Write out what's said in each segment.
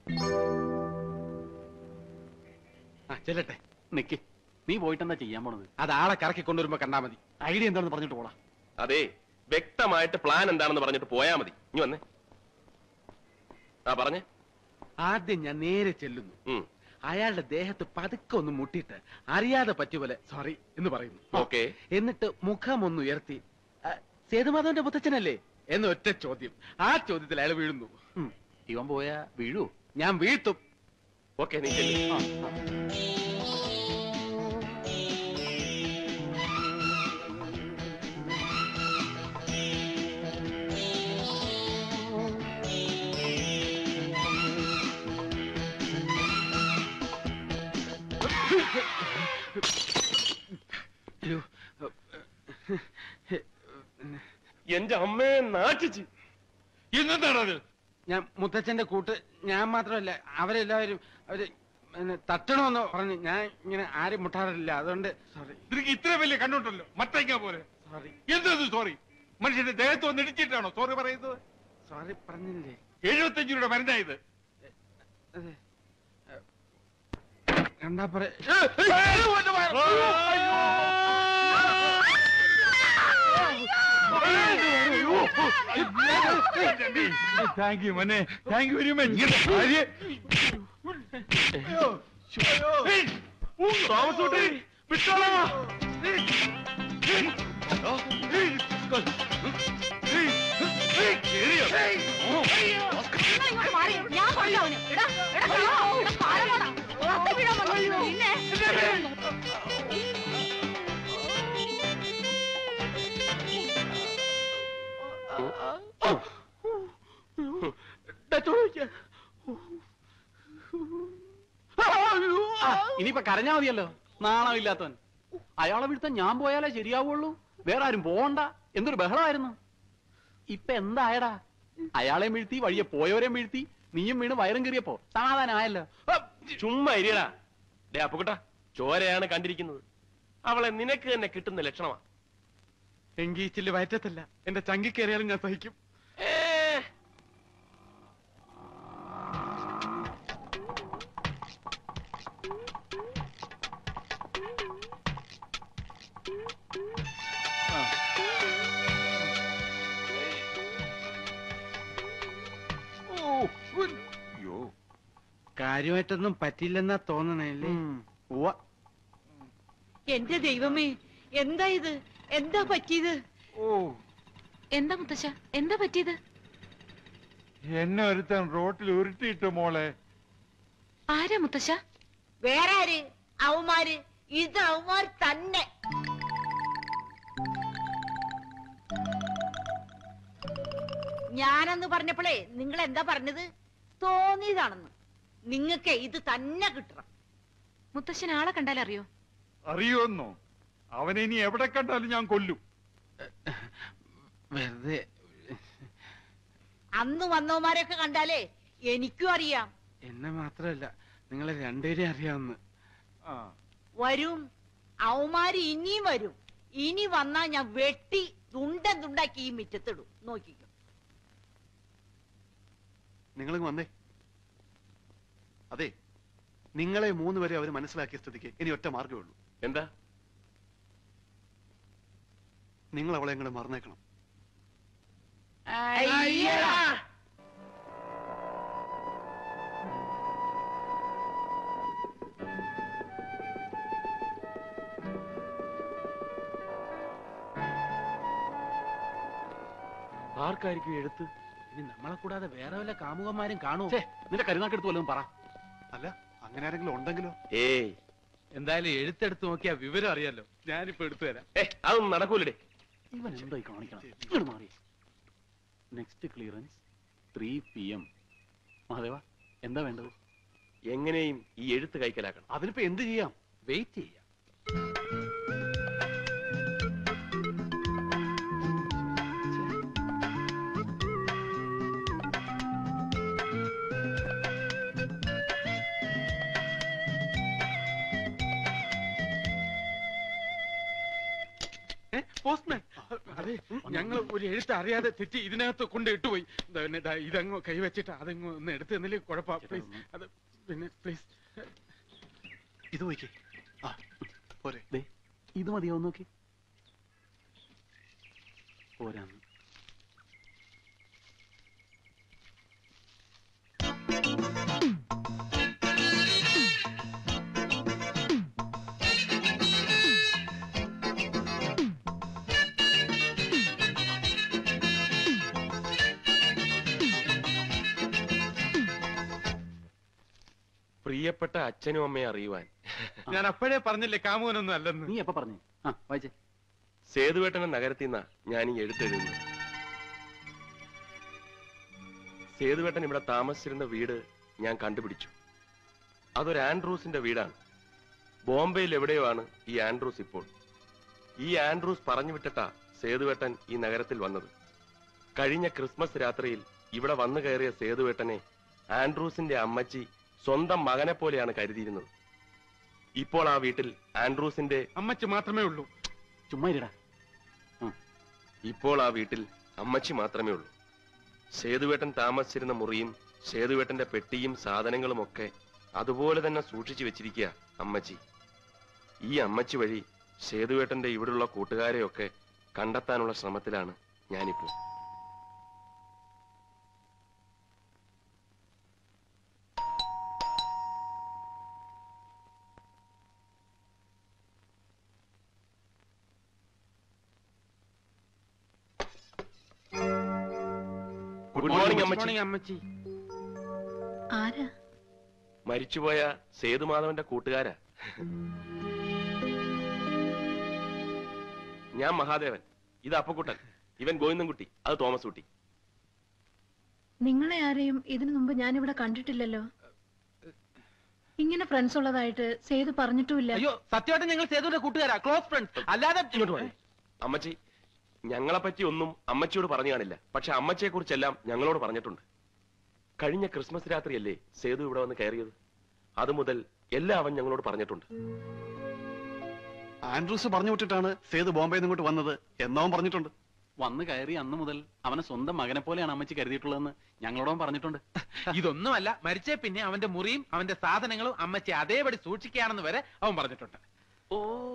ചെല്ലട്ടെ. നിക്ക്, നീ പോയിട്ടെന്താ ചെയ്യാൻ പോണത്? അത് ആളെ കറക്കി കൊണ്ടുവരുമ്പോ കണ്ടാ മതി. ഐഡിയ എന്താണെന്ന് പറഞ്ഞിട്ട് പോടാ. അതെ, വ്യക്തമായിട്ട് പ്ലാൻ എന്താണെന്ന് പറഞ്ഞിട്ട് പോയാ മതി. ഇനി വന്നേ. പറഞ്ഞേ. ആദ്യം ഞാൻ നേരെ ചെല്ലുന്നു. അയാളുടെ ദേഹത്ത് പതുക്കെ ഒന്ന് മുട്ടിയിട്ട് അറിയാതെ പറ്റുപോലെ സോറി എന്ന് പറയുന്നു. ഓക്കെ. എന്നിട്ട് മുഖം ഒന്ന് ഉയർത്തി സേതുമാധവന്റെ മുത്തച്ഛനല്ലേ എന്ന് ഒറ്റ ചോദ്യം. ആ ചോദ്യത്തിൽ അയാൾ വീഴുന്നു. ഇവൻ പോയാ വീഴൂ? ഞാൻ വീഴ്ത്തും. ഓക്കെ, നീ ചെല്ലു. എന്റെ അമ്മയെ നാട്ടിച്ച്. ഇന്നെന്താണത്? ഞാൻ മുത്തച്ഛന്റെ കൂട്ട്. ഞാൻ മാത്രമല്ല, അവരെല്ലാവരും അവര് തട്ടണമെന്ന് പറഞ്ഞു. ഞാൻ ഇങ്ങനെ ആരും മുട്ടാറില്ല. അതുകൊണ്ട് സോറി. നിനക്ക് ഇത്ര വലിയ കണ്ണുണ്ടല്ലോ, മത്തയ്ക്ക പോലെ. സോറി. എന്തത് സോറി? മനുഷ്യന്റെ ദേഹത്ത് വന്ന് ഇടിച്ചിട്ടാണോ സോറി പറയുന്നത്? സോറി പറഞ്ഞില്ലേ? 75 രൂപയുടെ മരുന്നായത്. അതെ, കണ്ടാ പറയാ. താങ്ക് യു മോനെ, താങ്ക് യു വെരി മച്ച്. താമസോട്ടെ വിട്ടോളാ. ഇനിയിപ്പൊ കരഞ്ഞാ മതിയല്ലോ, നാണമില്ലാത്തവൻ. അയാളെ വീഴ്ത്താൻ ഞാൻ പോയാലേ ശരിയാവുള്ളൂ, വേറെ ആരും പോവണ്ട. എന്തൊരു ബഹളമായിരുന്നു. ഇപ്പൊ എന്തായടാ? അയാളെ വീഴ്ത്തി, വഴിയെ പോയവരെ വീഴ്ത്തി, നീയും വീണ് വയറും കീറിയപ്പോ സമാധാനമായല്ലോ. ചുമ്മാ ഇരിയടാ. ഡേ അപ്പുകുട്ടാ, ചോരയാണ് കണ്ടിരിക്കുന്നത്. അവളെ നിനക്ക് തന്നെ കിട്ടുന്ന ലക്ഷണമാ. എങ്കീച്ചില് വയറ്റത്തല്ല, എന്റെ ചങ്കിക്കേറിയാലും ഞാൻ സഹിക്കും. കാര്യമായിട്ടൊന്നും പറ്റില്ലെന്നാ തോന്നണല്ലേ? എന്റെ ദൈവമേ, എന്താ ഇത്? എന്താ പറ്റിയത്? എന്താ മുത്തശ്ശ, എന്താ പറ്റിയത്? എന്നെ ഒരുത്തൻ റോട്ടിൽ ഉരുട്ടിയിട്ട് മോളെ. ആരാ മുത്തശ്ശ? വേറെ ആര്? അവന്മാര്. ഇത് അവന്മാർ തന്നെ. ഞാനെന്ന് പറഞ്ഞപ്പോഴേ നിങ്ങൾ എന്താ പറഞ്ഞത്? തോന്നിയതാണെന്ന്. നിങ്ങക്ക് ഇത് തന്നെ കിട്ടണം. മുത്തശ്ശൻ ആളെ കണ്ടാലറിയോ? അറിയോന്നോ? അവനെ ഇനി എവിടെ കണ്ടാലും ഞാൻ കൊല്ലും. വെറുതെ. അന്ന് വന്നവന്മാരെയൊക്കെ കണ്ടാലേ എനിക്കും അറിയാം. എന്നെ മാത്രമല്ല, നിങ്ങളെ രണ്ടുപേരെയും അറിയാവുന്ന. വരും, അവന്മാര് ഇനിയും വരും. ഇനി വന്നാ ഞാൻ വെട്ടി തുണ്ടാക്കി ഈ മിറ്റത്തിടും. നോക്കിക്കോ. നിങ്ങളിങ് വന്നേ. അതെ, നിങ്ങളെ 3 പേരെ അവർ മനസ്സിലാക്കിയ സ്ഥിതിക്ക് ഇനി ഒറ്റ മാർഗ്ഗമേ ഉള്ളൂ. എന്താ? നിങ്ങൾ അവളെ എങ്ങനെ മറന്നേക്കണം. ആർക്കായിരിക്കും എഴുത്ത്? ഇനി നമ്മളെ കൂടാതെ വേറെ വല്ല കാമുകന്മാരും കാണുമോ? നിന്റെ കരുനാക്കെടുത്ത് വല്ലതും പറ. അല്ല, അങ്ങനെ ആരെങ്കിലും ഉണ്ടെങ്കിലോ? ഏയ്, എന്തായാലും എഴുത്തെടുത്ത് നോക്കിയാ വിവരം അറിയാലോ. ഞാനിപ്പോ എടുത്തു തരാം. അതൊന്നും നടക്കൂലേ. ഇവൻ എന്തായി കാണിക്കണം? ഇങ്ങോട്ട് മാറി. Next clearance 3 PM. മഹാദേവ, എന്താ വേണ്ടത്? എങ്ങനെയും ഈ എഴുത്ത് കൈക്കലാക്കണം. അതിനിപ്പോ എന്ത് ചെയ്യാം? വെയിറ്റ് ചെയ്യാം. പോസ്റ്റ്മാൻ. അതെ ഞങ്ങൾ ഒരു എഴുത്ത് അറിയാതെ തെറ്റി ഇതിനകത്ത് കൊണ്ട് ഇട്ടുപോയി. ഇതങ്ങ് കൈവച്ചിട്ട് അതങ്ങ് ഒന്ന് എടുത്ത് തന്നില്ലേ കുഴപ്പം. പ്ലീസ് അത് പിന്നെ പ്ലീസ് ഇത് നോക്കി. ആ പോരെ. ദേ, ഇത് മതിയോ നോക്കി. പോരാന്ന്. പ്രിയപ്പെട്ട അച്ഛനും അമ്മയെ അറിയുവാൻ. ഞാൻ അപ്പോഴേ പറഞ്ഞില്ലേ കാമുകനൊന്നും അല്ലെന്ന്. നീ എപ്പ പറഞ്ഞു? ആ വായിച്ചേ. സേതുവേട്ടന്റെ നഗരത്തിൽ നിന്നാ ഞാൻ ഈ എഴുത്തെഴുതുന്നത്. സേതുവേട്ടൻ ഇവിടെ താമസിച്ചിരുന്ന വീട് ഞാൻ കണ്ടുപിടിച്ചു. അതൊരു ആൻഡ്രൂസിന്റെ വീടാണ്. ബോംബെയിൽ എവിടെയോ ആണ് ഈ ആൻഡ്രൂസ് ഇപ്പോൾ. ഈ ആൻഡ്രൂസ് പറഞ്ഞു വിട്ടിട്ടാ സേതുവേട്ടൻ ഈ നഗരത്തിൽ വന്നത്. കഴിഞ്ഞ ക്രിസ്മസ് രാത്രിയിൽ ഇവിടെ വന്നു കയറിയ സേതുവേട്ടനെ ആൻഡ്രൂസിന്റെ അമ്മച്ചി സ്വന്തം മകനെ പോലെയാണ് കരുതിയിരുന്നത്. ഇപ്പോൾ ആ വീട്ടിൽ ആൻഡ്രൂസിന്റെ അമ്മച്ചി മാത്രമേ ഉള്ളൂ. ചുമ്മാ ഇരിടാ. ഇപ്പോൾ ആ വീട്ടിൽ അമ്മച്ചി മാത്രമേ ഉള്ളൂ. സേതുവേട്ടൻ താമസിച്ചിരുന്ന മുറിയും സേതുവേട്ടന്റെ പെട്ടിയും സാധനങ്ങളും ഒക്കെ അതുപോലെ തന്നെ സൂക്ഷിച്ചു വെച്ചിരിക്കുക അമ്മച്ചി. ഈ അമ്മച്ചി വഴി സേതുവേട്ടന്റെ ഇവിടുള്ള കൂട്ടുകാരെയൊക്കെ കണ്ടെത്താനുള്ള ശ്രമത്തിലാണ് ഞാനിപ്പോ. ഗുഡ് മോർണിംഗ് അമ്മച്ചി. അമ്മച്ചി ആരാ? മരിച്ചുപോയ സേതുമാധവന്റെ കൂട്ടുകാരാ. ഞാൻ മഹാദേവൻ, ഇത് അപ്പക്കുട്ടൻ, ഇവൻ ഗോവിന്ദൻകുട്ടി, അത് തോമസ് കുട്ടി. നിങ്ങളെ ആരെയും ഇതിനു മുമ്പ് ഞാനിവിടെ കണ്ടിട്ടില്ലല്ലോ. ഇങ്ങനെ ഫ്രണ്ട്സ് ഉള്ളതായിട്ട് സേതു പറഞ്ഞിട്ടുമില്ല. അയ്യോ സത്യമായിട്ട് ഞങ്ങൾ സേതുവിന്റെ കൂട്ടുകാരാ, ക്ലോസ് ഫ്രണ്ട്സ്. അല്ലാതെ ഇങ്ങോട്ട് പോയി. അമ്മച്ചി ഞങ്ങളെ പറ്റി ഒന്നും അമ്മച്ചിയോട് പറഞ്ഞു കാണില്ല. പക്ഷെ അമ്മച്ചിയെ കുറിച്ചെല്ലാം ഞങ്ങളോട് പറഞ്ഞിട്ടുണ്ട്. കഴിഞ്ഞ ക്രിസ്മസ് രാത്രിയല്ലേ സേതു ഇവിടെ വന്ന് കയറിയത്. അതുമുതൽ എല്ലാം അവൻ ഞങ്ങളോട് പറഞ്ഞിട്ടുണ്ട്. ആൻഡ്രൂസ് പറഞ്ഞു വിട്ടിട്ടാണ് സേതു ബോംബെയിൽ നിന്ന് ഇങ്ങോട്ട് വന്നത് എന്നവൻ പറഞ്ഞിട്ടുണ്ട്. വന്ന് കയറി അന്ന് മുതൽ അവനെ സ്വന്തം മകനെ പോലെയാണ് അമ്മച്ചി കരുതിയിട്ടുള്ളതെന്ന് ഞങ്ങളോടും പറഞ്ഞിട്ടുണ്ട്. ഇതൊന്നുമല്ല, മരിച്ചേ പിന്നെ അവന്റെ മുറിയും അവന്റെ സാധനങ്ങളും അമ്മച്ചി അതേപടി സൂക്ഷിക്കുകയാണെന്ന് വരെ അവൻ പറഞ്ഞിട്ടുണ്ട്. ഓ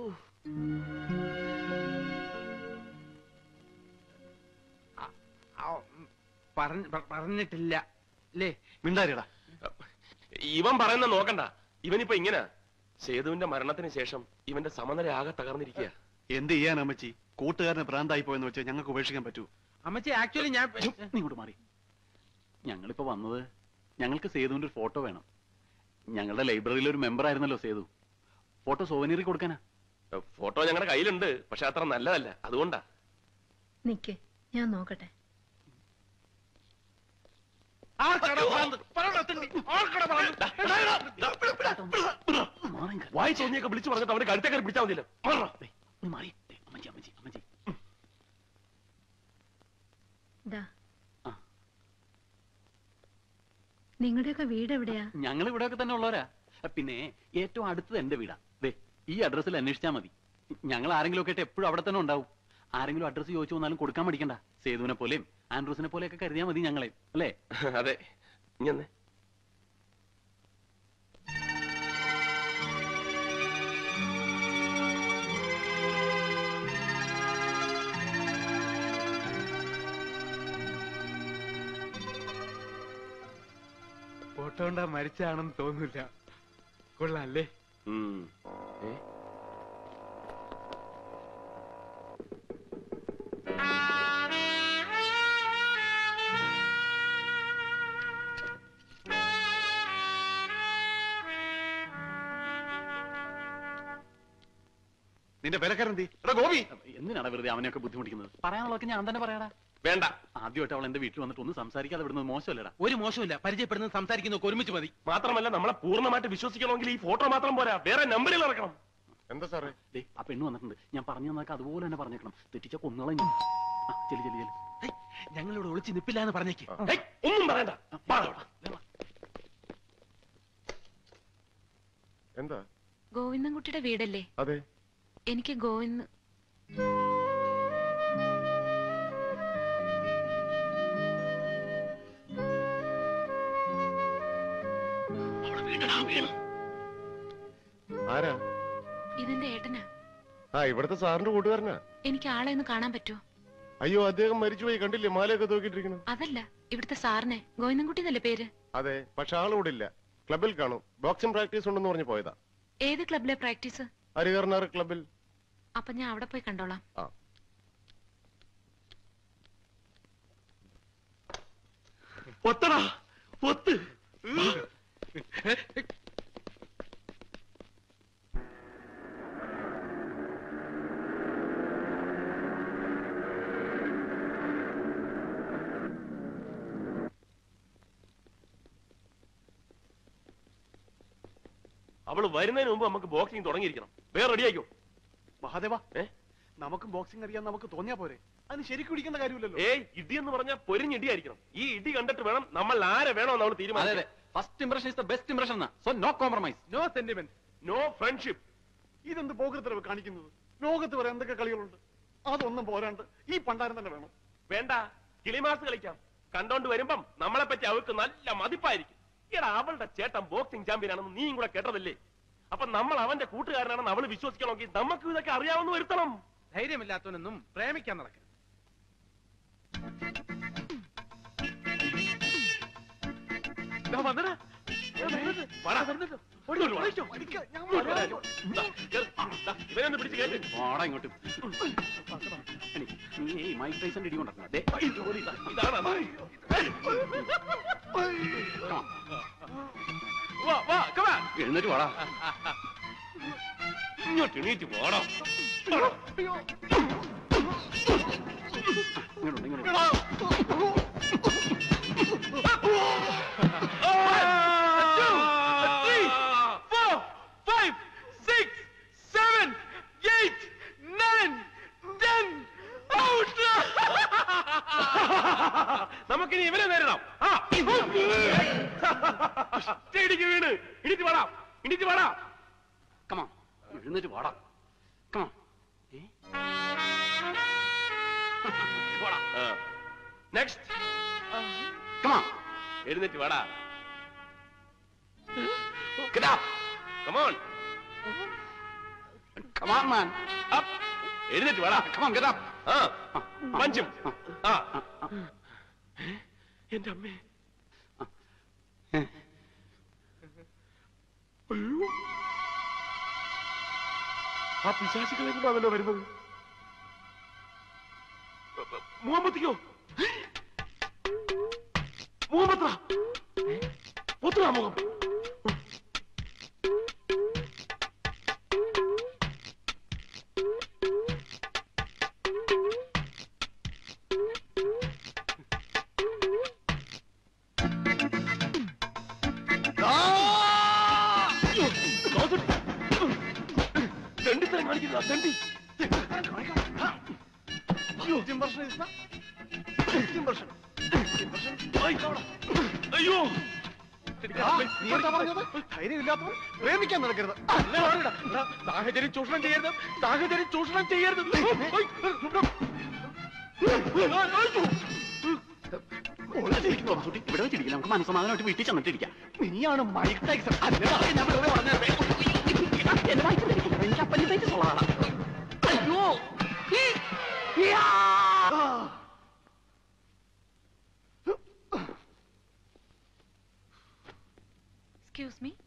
പറഞ്ഞിട്ടില്ല അല്ലേ? മിണ്ടാരിടാ. ഇവൻ പറയുന്ന നോക്കണ്ട. ഇവനിപ്പോ ഇങ്ങനെ സേതുവിന്റെ മരണത്തിന് ശേഷം ഇവന്റെ സമനില ആകെ തകർന്നിരിക്കുക. എന്ത് ചെയ്യാൻ അമ്മച്ചി? കൂട്ടുകാരനെ ഭ്രാന്തായി പോയെന്ന് വെച്ചാൽ ഞങ്ങൾക്ക് ഉപേക്ഷിക്കാൻ പറ്റൂ? അമ്മച്ചി ആക്ച്വലി ഞാൻ നീ ഇങ്ങോട്ട് മാറി. ഞങ്ങളിപ്പോ വന്നത് ഞങ്ങൾക്ക് സേതുവിന്റെ ഒരു ഫോട്ടോ വേണം. ഞങ്ങളുടെ ലൈബ്രറിയിലെ ഒരു മെമ്പർ ആയിരുന്നല്ലോ സേതു. ഫോട്ടോ സോവനീറി കൊടുക്കാനാ. ഫോട്ടോ ഞങ്ങളുടെ കയ്യിലുണ്ട്, പക്ഷെ അത്ര നല്ലതല്ല, അതുകൊണ്ടാ. നിക്ക്, ഞാൻ നോക്കട്ടെ. വായി തോന്നിയൊക്കെ വിളിച്ചു പറഞ്ഞിട്ട് അവന്റെ കഴുത്തേക്കാർ പിടിച്ചാൽ മതിയല്ലോ. മാറി. അമ്മച്ചി അമ്മച്ചി അമ്മച്ചി. നിങ്ങളുടെയൊക്കെ വീട് എവിടെയാ? ഞങ്ങൾ ഇവിടെയൊക്കെ തന്നെ ഉള്ളവരാ. പിന്നെ ഏറ്റവും അടുത്തത് എന്റെ വീടാ. ദേ ഈ അഡ്രസ്സിൽ അന്വേഷിച്ചാൽ മതി. ഞങ്ങൾ ആരെങ്കിലും ഒക്കെ ആയിട്ട് എപ്പോഴും അവിടെ തന്നെ ഉണ്ടാവും. ആരെങ്കിലും അഡ്രസ്സ് ചോദിച്ചു വന്നാലും കൊടുക്കാൻ പഠിക്കണ്ട. സേതുവിനെ പോലെയും ആൻഡ്രൂസിനെ പോലെയൊക്കെ കരുതിയാൽ മതി ഞങ്ങളെ, അല്ലേ? അതെ. ഇങ്ങനെ ഫോട്ടോ കൊണ്ടാ മരിച്ചാണെന്ന് തോന്നില്ല. കൊള്ളാല്ലേ? നിന്റെ വിലക്കാരെന്തി? ഗോപി, എന്തിനാണ് വെറുതെ അവനെയൊക്കെ ബുദ്ധിമുട്ടിക്കുന്നത്? പറയാനുള്ളതൊക്കെ ഞാൻ തന്നെ പറയടാ. വേണ്ട. ആദ്യമായിട്ട് അവൾ എന്റെ വീട്ടിൽ വന്നിട്ട് ഒന്നും സംസാരിക്കാതെ വിടുന്നത് മോശമല്ലടാ. ഒരു മോശമില്ല, പരിചയപ്പെടുന്നത് സംസാരിക്കുന്നൊക്കെ ഒരുമിച്ച് മതി. മാത്രമല്ല നമ്മളെ പൂർണ്ണമായിട്ട് വിശ്വസിക്കണമെങ്കിൽ ഈ ഫോട്ടോ മാത്രം പോരാ, വേറെ നമ്പറിൽ ഇറക്കണം. എന്താ സാറേ? ദേ ആ പെണ്ണ് വന്നിട്ടുണ്ട്. ഞാൻ പറഞ്ഞു തന്നൊക്കെ അതുപോലെ തന്നെ പറഞ്ഞേക്കണം. തെറ്റിച്ച കൊന്നുകളയും. ചെല്ലി ചെല്ലി ചെല്ലി. ഞങ്ങളിവിടെ ഒളിച്ച് നിപ്പില്ല എന്ന് പറഞ്ഞേക്ക്. ഒന്നും പറയണ്ട. എന്താ? ഗോവിന്ദൻകുട്ടിയുടെ വീടല്ലേ? അതെ. എനിക്ക് ഗോവിന്ദ് ആരാ? ഇതെന്റെ ഏട്ടനാ. ആ, ഇവിടുത്തെ സാറിന്റെ കൂട്ടുകാരനാ. എനിക്ക് ആളെ ഒന്ന് കാണാൻ പറ്റുമോ? അയ്യോ, അദ്ദേഹം മരിച്ചുപോയി, കണ്ടില്ലേ മാലയൊക്കെ തൂക്കിട്ടിരിക്കണം. അതല്ല, ഇവിടുത്തെ സാറിനെ ഗോവിന്ദൻകുട്ടി എന്നല്ലേ പേര്? അതെ, പക്ഷെ ആളിവിടെ ഇല്ല. ക്ലബിൽ കാണും. ബോക്സിംഗ് പ്രാക്ടീസ് ഉണ്ടെന്ന് പറഞ്ഞു പോയതാ. ഏത് ക്ലബിലെ പ്രാക്ടീസ്? ഹരികർണാർ ക്ലബിൽ. അപ്പൊ ഞാൻ അവിടെ പോയി കണ്ടോളാം. ആ. ഒത്തടാ, ഒത്ത്. അവള് വരുന്നതിന് മുമ്പ് നമുക്ക് ബോക്സിംഗ് തുടങ്ങിയിരിക്കണം. വേറെ റെഡിയാക്കോ മഹാദേവ. നമുക്ക് ബോക്സിംഗ് അറിയാൻ നമുക്ക് തോന്നിയാ പോരെ? അതിന് ശരിക്കും ഇടിക്കേണ്ട കാര്യമില്ലല്ലോ. ഏയ്, ഇടി എന്ന് പറഞ്ഞാൽ പൊരിഞ്ഞിടിയായിരിക്കണം. ഈ ഇടി കണ്ടിട്ട് വേണം നമ്മൾ ആരെ വേണമെന്ന് അവൾ തീരുമാനിച്ചത്. First impression is the best impression. So no compromise, no sentiment, no friendship. ഇതെന്ത് പോകൃത്തരവ് കാണിക്കുന്നത്? ലോകത്ത് വരെ എന്തൊക്കെ കളികളുണ്ട്, അതൊന്നും പോരാണ്ട് ഈ പണ്ടാരം തന്നെ വേണം. വേണ്ട, കിളിമാസ് കളിക്കാം. കണ്ടോണ്ട് വരുമ്പം നമ്മളെ പറ്റി അവർക്ക് നല്ല മതിപ്പായിരിക്കും. എടാ, അവളുടെ ചേട്ടൻ ബോക്സിംഗ് ചാമ്പ്യൻ ആണെന്ന് നീയും കൂടെ കേട്ടതല്ലേ? അപ്പൊ നമ്മൾ അവന്റെ കൂട്ടുകാരനാണെന്ന് അവള് വിശ്വസിക്കണമെങ്കിൽ നമുക്ക് ഇതൊക്കെ അറിയാവുന്ന വരുത്തണം. ധൈര്യമില്ലാത്തവനൊന്നും പ്രേമിക്കാൻ നടക്കണം. ഇവനൊന്ന് പിടിച്ച് കേട്ട്. ഇങ്ങോട്ട് നീ മൈക്ക് ടൈസന്റെ ഇടി കൊണ്ടിരുന്ന ഇതാണ് എഴുന്നേറ്റ് വാടാ. ഇങ്ങോട്ട് എണീറ്റ് പോടാ. നമുക്കിനി ഇവനെ നേരിടാം. ഇടിക്ക് വീണ്. ഇടിച്ച് വാടാ, ഇടിച്ച് വാടാ. കമാ, എഴുന്നേറ്റ് വാടാ. കമാ. നെക്സ്റ്റ്. കമാ, എഴുന്നേറ്റ് വാടാ. get up. Come on. Come on, man. Up. എഴുന്നേറ്റ് വാടാ. Come on, get up. പഞ്ചും. എന്റെ അമ്മേ. അയ്യോ, ആ പിശാചികൾ എങ്ങനെയാണല്ലോ വരുന്നത്? മുഹമ്മത്തിക്കോ? മുഹമ്മത്ര ഒത്തുവാ മുഖം. അയ്യോ, ധൈര്യമില്ലാത്തവർ പ്രേമിക്കാൻ നടക്കരുത്. സാഹചര്യം ചൂഷണം ചെയ്യരുത്, സാഹചര്യം ചൂഷണം ചെയ്യരുത്. ഇവിടെ വെച്ചിരിക്കില്ല, നമുക്ക് മനസ്സമാധാനമായിട്ട് വീട്ടിൽ ചെന്നിട്ടിരിക്കാം. നീയാണ് മൈക്ക് ടൈസൺ. ഞാൻ വെറുതെ പറഞ്ഞത്. എന്റെ വയറ്റിൽ എനിക്ക് അപ്പൻഡിസൈറ്റിസ് ഉള്ളതാണ്. അയ്യോ, excuse me,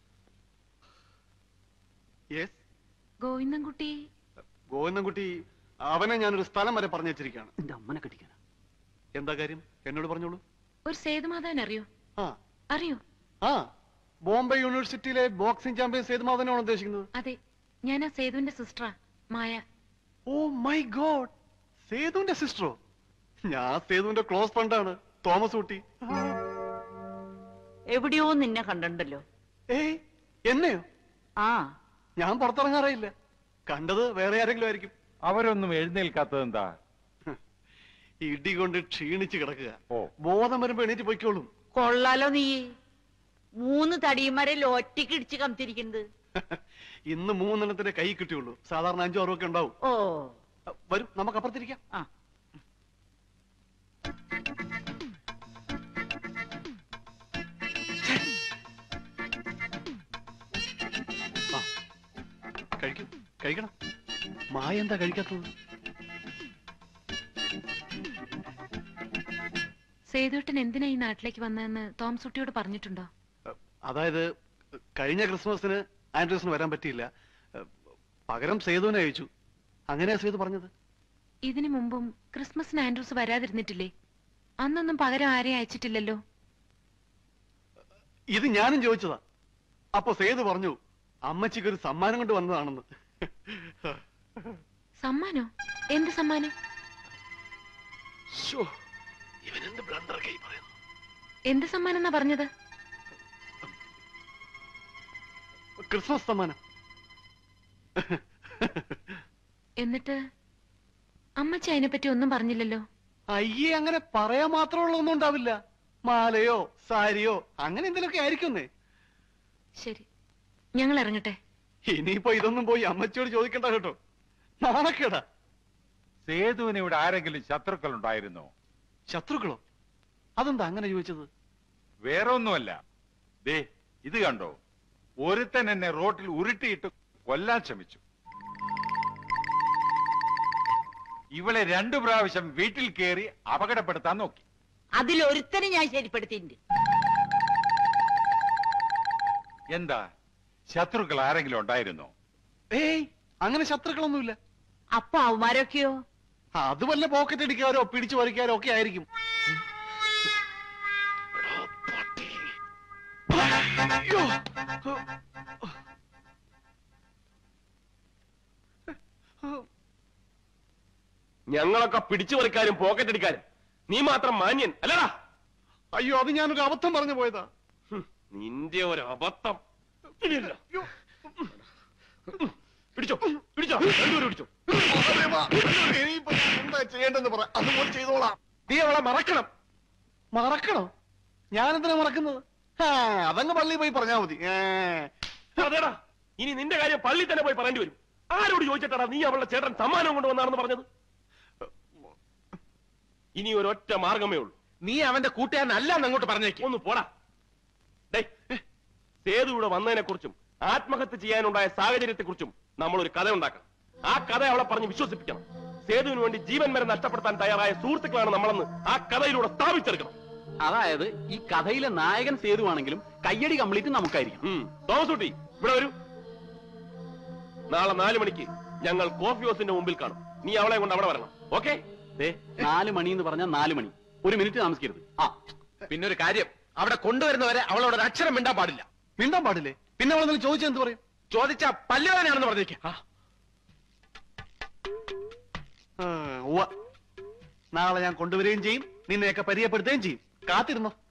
yes, Govindankutty. Govindankutty, അവനെ ഞാനൊരു സ്ഥലം വരെ പറഞ്ഞു വെച്ചിരിക്കുകയാണ്. എന്റെ അമ്മനെ കെട്ടിക്കാനാ. എന്താ കാര്യം? എന്നോട് പറഞ്ഞോളൂ. ഒരു സേതുമാധവൻ അറിയോ? ആ അറിയോ? ആ, ബോംബെ യൂണിവേഴ്സിറ്റിയിലെ ബോക്സിംഗ് ചാമ്പ്യൻ സേതുമാധവനാണ് ഉദ്ദേശിക്കുന്നത്. അതെ, ഞാൻ ആ സേതുവിന്റെ സിസ്റ്ററാ, മായ. ഓ മൈ ഗോഡ്, സേതുവിന്റെ സിസ്റ്ററോ? ഞാൻ സേതുവിന്റെ ക്ലോസ് ഫ്രണ്ടാണ്, തോമസ് ഊട്ടി. എവിടെയോ നിന്നെ കണ്ടിട്ടുണ്ടല്ലോ. ഏയ്, എന്നെയോ? ആ, ഞാൻ പുറത്തിറങ്ങാറില്ല. കണ്ടത് വേറെ ആരെങ്കിലും ആയിരിക്കും. അവരൊന്നും എഴുന്നേൽക്കാത്തത് എന്താ? ഇടി കൊണ്ട് ക്ഷീണിച്ച് കിടക്കുക. ഓ. ബോധം വരുമ്പോ എണീറ്റ് പൊയ്ക്കോളും. കൊള്ളാലോ നീ. 3 തടിയന്മാരെ ഒറ്റയ്ക്ക് ഇടിച്ച് കമത്തിരിക്കുന്നത്. ഇന്ന് 3 കൈ കിട്ടിയുള്ളൂ. സാധാരണ 5 6 ഒക്കെ ഉണ്ടാവും. ഓ, വരും, നമുക്ക് അപ്പുറത്തിരിക്കാം. ആ, കഴിക്കും, കഴിക്കണം. മായ എന്താ കഴിക്കാത്തത്? സേതുവേട്ടൻ എന്തിനാ ഈ നാട്ടിലേക്ക് വന്നതെന്ന് തോംസുട്ടിയോട് പറഞ്ഞിട്ടുണ്ടോ? അതായത് കഴിഞ്ഞ ക്രിസ്മസിന് ആൻഡ്രൂസിന് വരാൻ പറ്റിയില്ല. പകരം സേതുവിനെ അയച്ചു. അങ്ങനെയാ സേതു പറഞ്ഞത്. ഇതിനു മുമ്പും ക്രിസ്മസിന് ആൻഡ്രൂസ് വരാതിരുന്നിട്ടില്ലേ? അന്നൊന്നും പകരം ആരെയും അയച്ചിട്ടില്ലല്ലോ. ഇത് ഞാനും ചോദിച്ചതാ. അപ്പൊ സേതു പറഞ്ഞു അമ്മച്ചിക്ക് ഒരു സമ്മാനം കൊണ്ട് വന്നതാണെന്ന്. സമ്മാനോ? എന്ത് സമ്മാനം? എന്ത് സമ്മാനം എന്നാ പറഞ്ഞത്? ക്രിസ്മസ് സമ്മാനം. എന്നിട്ട് അമ്മച്ചി അതിനെപ്പറ്റി ഒന്നും പറഞ്ഞില്ലല്ലോ. അയ്യേ, അങ്ങനെ പറയാൻ മാത്രമുള്ള ഒന്നും ഉണ്ടാവില്ല. മാലയോ സാരിയോ അങ്ങനെ എന്തെങ്കിലുമൊക്കെ ആയിരിക്കുന്നേ. ശരി, ഞങ്ങൾ ഇറങ്ങട്ടെ. ഇനിയിപ്പോ ഇതൊന്നും പോയി അമ്മച്ചിയോട് ചോദിക്കണ്ട കേട്ടോ, നാണക്കേടാ. സേതുവിന് ഇവിടെ ആരെങ്കിലും ശത്രുക്കൾ ഉണ്ടായിരുന്നോ? ശത്രുക്കളോ? അതെന്താ അങ്ങനെ ചോദിച്ചത്? വേറെ ഒന്നുമല്ല. ദേ ഇത് കണ്ടോ, ഒരുത്തൻ എന്നെ റോട്ടിൽ ഉരുട്ടിയിട്ട് കൊല്ലാൻ ശ്രമിച്ചു. ഇവളെ 2 പ്രാവശ്യം വീട്ടിൽ കയറി അപകടപ്പെടുത്താൻ നോക്കി. അതിലൊരുത്തനെ ഞാൻ ശരിപ്പെടുത്തിയിട്ടുണ്ട്. എന്താ, ശത്രുക്കൾ ആരെങ്കിലും ഉണ്ടായിരുന്നോ? ഏയ്, അങ്ങനെ ശത്രുക്കളൊന്നുമില്ല. അപ്പൊ അവന്മാരൊക്കെയോ? അത് വല്ല പോക്കറ്റ് അടിക്കാരോ പിടിച്ചു പറിക്കാരോ ഒക്കെ ആയിരിക്കും. അയ്യോ. ഞങ്ങളൊക്കെ പിടിച്ചു പറിക്കാരും പോക്കറ്റ് അടിക്കാരും, നീ മാത്രം മാന്യൻ അല്ലടാ. അയ്യോ, അത് ഞാനൊരു അബദ്ധം പറഞ്ഞു പോയതാ. നിന്റെ ഒരു അബദ്ധം. പിടിച്ചോ പിടിച്ചോ, രണ്ടുപേരും പിടിച്ചോ. ഇനിയിപ്പോ ഞാൻ എന്താ ചെയ്യേണ്ടെന്ന് പറ, അതുപോലെ ചെയ്തോളാം. നീ അവളെ മറക്കണം. മറക്കണോ? ഞാനെന്തിനാ മറക്കുന്നത്? അതങ്ങ് പള്ളിയിൽ പോയി പറഞ്ഞാ മതി. അതേടാ, ഇനി നിന്റെ കാര്യം പള്ളി തന്നെ പോയി പറയേണ്ടി വരും. ആരോട് ചോദിച്ചിട്ടാടാ നീ അവളുടെ ചേട്ടൻ സമ്മാനം കൊണ്ടുവന്നാണെന്ന് പറഞ്ഞത്? ഇനി ഒരൊറ്റ മാർഗമേ ഉള്ളൂ. നീ അവന്റെ കൂട്ടുകാരനല്ല അങ്ങോട്ട് പറഞ്ഞേക്ക്. ഒന്ന് പോടാ. സേതു ഇവിടെ വന്നതിനെ കുറിച്ചും ആത്മഹത്യ ചെയ്യാനുണ്ടായ സാഹചര്യത്തെ കുറിച്ചും നമ്മൾ ഒരു കഥ ഉണ്ടാക്കണം. ആ കഥ അവളെ പറഞ്ഞ് വിശ്വസിപ്പിക്കണം. സേതുവിന് വേണ്ടി ജീവൻ വരെ നഷ്ടപ്പെടുത്താൻ തയ്യാറായ സുഹൃത്തുക്കളാണ് നമ്മളെന്ന് ആ കഥയിലൂടെ സ്ഥാപിച്ചെടുക്കണം. അതായത് ഈ കഥയിലെ നായകൻ സേതുവാണെങ്കിലും കയ്യടി കംപ്ലീറ്റ് നമുക്കായിരിക്കും. തോമസ് കുട്ടി ഇവിടെ വരൂ. നാളെ 4 മണിക്ക് ഞങ്ങൾ കോഫി ഹൗസിന്റെ മുമ്പിൽ കാണും. നീ അവളെ കൊണ്ട് അവിടെ വരണം. ഓക്കെ? 4 മണി എന്ന് പറഞ്ഞാൽ 4 മണി. 1 മിനിറ്റ് താമസിക്കരുത്. പിന്നെ ഒരു കാര്യം, അവിടെ കൊണ്ടുവരുന്നവരെ അവളോട് ഒരു അക്ഷരം മിണ്ടാൻ പാടില്ല. മിണ്ടാൻ പാടില്ലേ? പിന്നെ അവളെന്തെങ്കിലും ചോദിച്ചാൽ എന്ത് പറയും? ചോദിച്ച പല്ലുവേദനയാണെന്ന് പറഞ്ഞേക്ക്. നാളെ ഞാൻ കൊണ്ടുവരികയും ചെയ്യും, നിന്നെയൊക്കെ പരിചയപ്പെടുത്തുകയും ചെയ്യും. കാത്തിരുന്നോ.